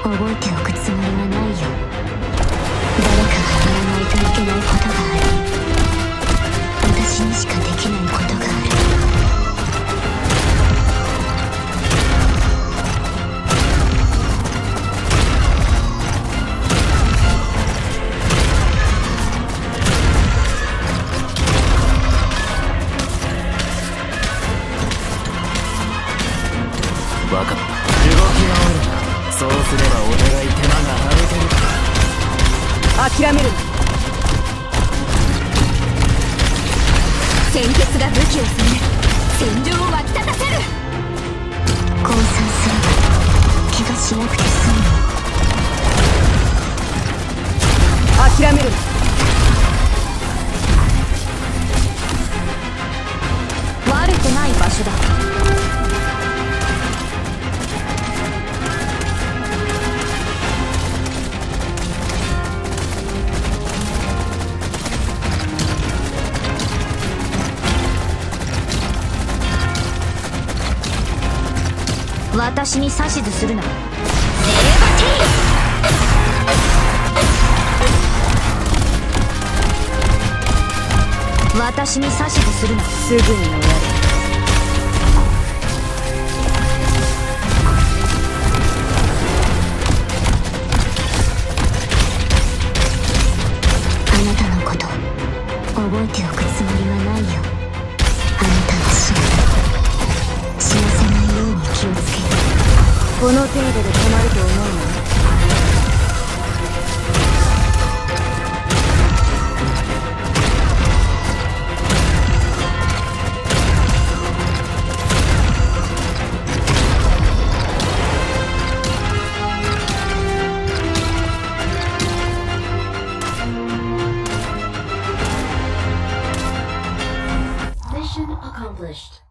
覚えておくつもりはないよ。誰かがやらないといけないことがある。私にしかできないことがある。 分かった。動き回るな。そうすればお互い手間が省けるから。 諦めるな。鮮血が武器を攻め、戦場を沸き立たせる。 降参すれば怪我しなくて済むの。 諦めるな。悪くない場所だ。私に指図するな。私に指図するな。すぐに終わる。 あなたのこと覚えておくつもりはないよ。あなたは死ぬ。死なせないように気をつける。 この程度で止まると思うの？ Mission accomplished.